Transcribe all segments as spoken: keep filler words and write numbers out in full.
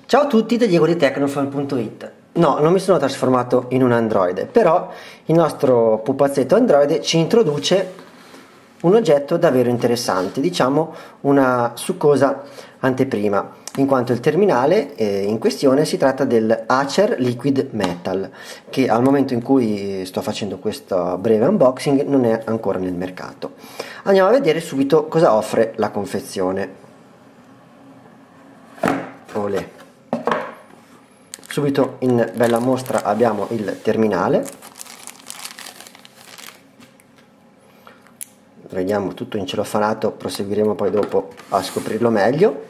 Ciao a tutti da Diego di Tecnofan punto it. No, non mi sono trasformato in un androide, però il nostro pupazzetto androide ci introduce un oggetto davvero interessante, diciamo una succosa anteprima, in quanto il terminale eh, in questione si tratta del Acer Liquid Metal, che al momento in cui sto facendo questo breve unboxing non è ancora nel mercato. Andiamo a vedere subito cosa offre la confezione. Olè. Subito in bella mostra abbiamo il terminale, vediamo tutto in celofanato, proseguiremo poi dopo a scoprirlo meglio.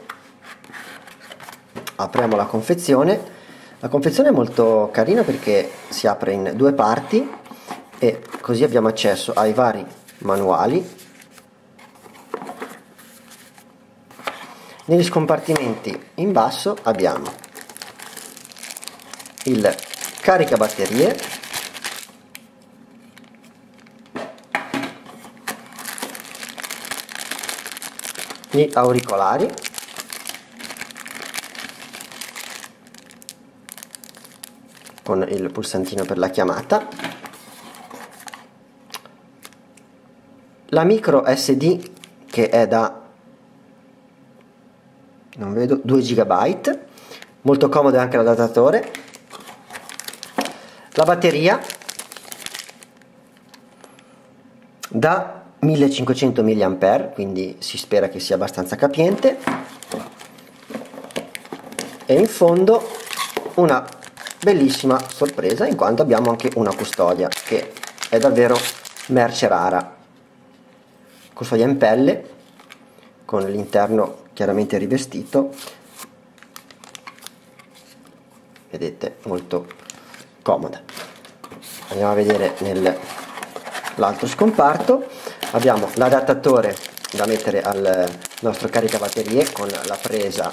Apriamo la confezione, la confezione è molto carina perché si apre in due parti e così abbiamo accesso ai vari manuali. Negli scompartimenti in basso abbiamo il caricabatterie, gli auricolari, con il pulsantino per la chiamata, la micro S D che è da non vedo due giga, molto comodo anche l'adattatore, la batteria da millecinquecento milliampere, quindi si spera che sia abbastanza capiente, e in fondo una bellissima sorpresa in quanto abbiamo anche una custodia che è davvero merce rara, custodia in pelle con l'interno chiaramente rivestito, vedete, molto comoda. Andiamo a vedere nell'altro scomparto, abbiamo l'adattatore da mettere al nostro caricabatterie con la presa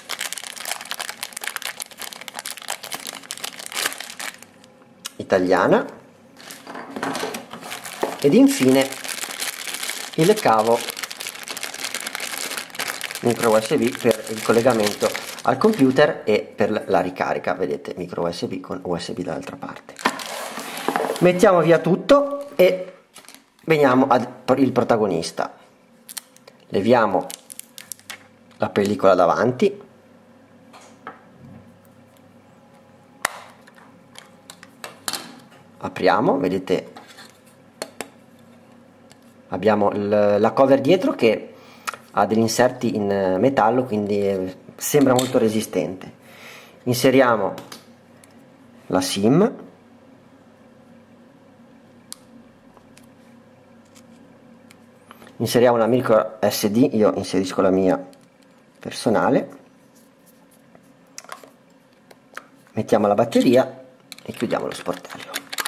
italiana ed infine il cavo micro U S B per il collegamento al computer e per la ricarica, vedete, micro U S B con U S B dall'altra parte. Mettiamo via tutto e veniamo al protagonista. Leviamo la pellicola davanti, apriamo, vedete abbiamo la cover dietro che ha degli inserti in metallo, quindi sembra molto resistente. Inseriamo la SIM, inseriamo la micro S D, io inserisco la mia personale, mettiamo la batteria e chiudiamo lo sportello.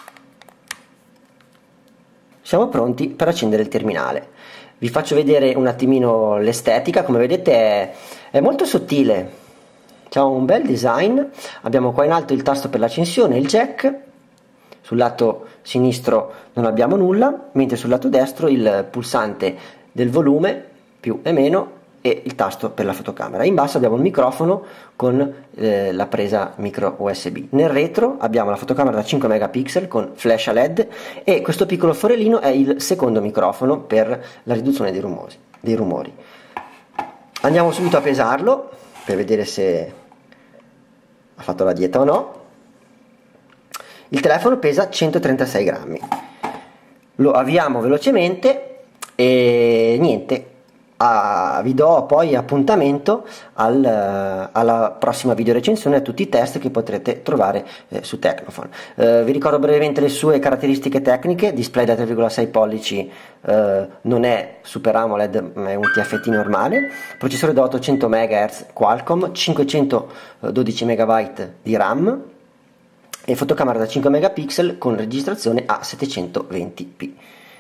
Siamo pronti per accendere il terminale. Vi faccio vedere un attimino l'estetica. Come vedete è, è molto sottile, c'è un bel design. Abbiamo qua in alto il tasto per l'accensione, il jack, sul lato sinistro non abbiamo nulla, mentre sul lato destro il pulsante del volume più e meno e il tasto per la fotocamera. In basso abbiamo il microfono con eh, la presa micro U S B. Nel retro abbiamo la fotocamera da cinque megapixel con flash a led e questo piccolo forellino è il secondo microfono per la riduzione dei rumori. Dei rumori. Andiamo subito a pesarlo per vedere se ha fatto la dieta o no. Il telefono pesa centotrentasei grammi. Lo avviamo velocemente e niente. Ah, vi do poi appuntamento al, alla prossima video recensione, a tutti i test che potrete trovare eh, su Tecnofan. Eh, vi ricordo brevemente le sue caratteristiche tecniche: display da tre virgola sei pollici, eh, non è Super AMOLED ma è un T F T normale, processore da ottocento megahertz Qualcomm, cinquecentododici megabyte di RAM e fotocamera da cinque megapixel con registrazione a settecentoventi p.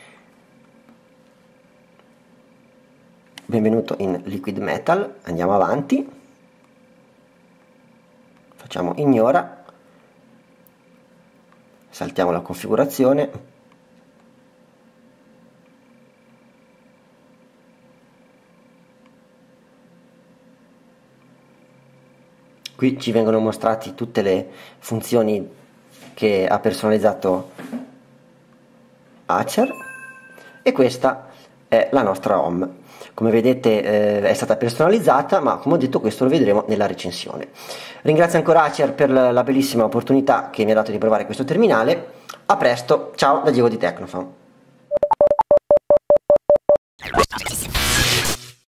Benvenuto in Liquid Metal, andiamo avanti, facciamo ignora, saltiamo la configurazione, Qui ci vengono mostrati tutte le funzioni che ha personalizzato Acer e questa è la nostra home. Come vedete eh, è stata personalizzata, ma come ho detto questo lo vedremo nella recensione. Ringrazio ancora Acer per la bellissima opportunità che mi ha dato di provare questo terminale. A presto, ciao da Diego di Tecnofan.